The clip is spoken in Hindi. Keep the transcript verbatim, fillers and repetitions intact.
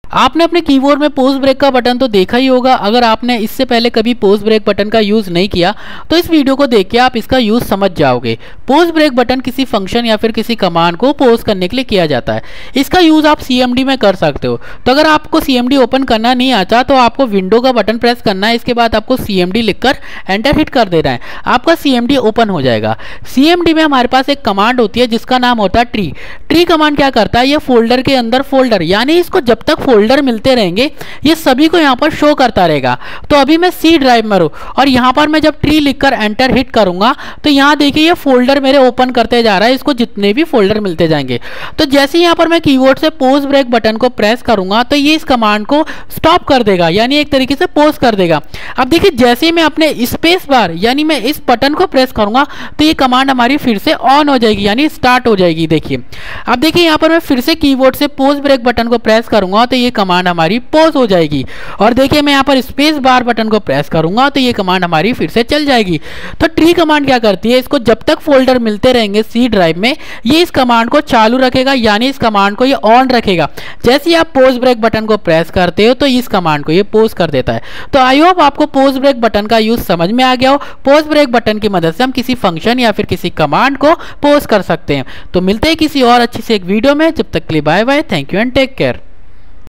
आपने अपने कीबोर्ड में पॉज ब्रेक का बटन तो देखा ही होगा। अगर आपने इससे पहले कभी पॉज ब्रेक बटन का यूज़ नहीं किया तो इस वीडियो को देख के आप इसका यूज़ समझ जाओगे। पॉज ब्रेक बटन किसी फंक्शन या फिर किसी कमांड को पॉज करने के लिए किया जाता है। इसका यूज़ आप सी एम डी में कर सकते हो। तो अगर आपको सी एम डी ओपन करना नहीं आता तो आपको विंडो का बटन प्रेस करना है। इसके बाद आपको सी एम डी लिखकर एंटर हिट कर देना है, आपका सी एम डी ओपन हो जाएगा। सी एम डी में हमारे पास एक कमांड होती है जिसका नाम होता है ट्री। ट्री कमांड क्या करता है, ये फोल्डर के अंदर फोल्डर, यानी इसको जब तक फोल्डर मिलते रहेंगे ये सभी को यहाँ पर शो करता रहेगा। तो अभी मैं सी ड्राइव में हूं और यहाँ पर मैं जब ट्री लिखकर एंटर हिट करूंगा तो यहाँ देखिए ये फोल्डर मेरे ओपन करते जा रहा है, इसको जितने भी फोल्डर मिलते जाएंगे। तो जैसे यहाँ पर मैं कीबोर्ड से पॉज ब्रेक बटन को प्रेस करूंगा तो ये इस कमांड को स्टॉप कर देगा, यानी एक तरीके से पॉज कर देगा। अब देखिए जैसे ही मैं अपने स्पेस बार यानी मैं इस बटन को प्रेस करूंगा तो ये कमांड हमारी फिर से ऑन हो जाएगी, यानी स्टार्ट हो जाएगी। देखिए अब देखिए यहाँ पर मैं फिर से कीबोर्ड से पॉज ब्रेक बटन को प्रेस करूंगा तो ये कमांड हमारी पॉज हो जाएगी। और देखिए मैं यहाँ पर स्पेस बार बटन को प्रेस करूंगा तो ये कमांड हमारी फिर से चल जाएगी। तो ट्री कमांड क्या करती है, इसको जब तक फोल्डर मिलते रहेंगे सी ड्राइव में ये इस कमांड को चालू रखेगा, यानी इस कमांड को ये ऑन रखेगा। जैसे ही आप पॉज ब्रेक बटन को प्रेस करते हो तो इस कमांड को ये पॉज कर देता है। तो आई होप आपको पॉज ब्रेक बटन का यूज समझ में आ गया हो। पॉज ब्रेक बटन की मदद से हम किसी फंक्शन या फिर किसी कमांड को पॉज कर सकते हैं। तो मिलते हैं किसी और अच्छी से एक वीडियो में, जब तक के लिए bye bye, thank you and take care.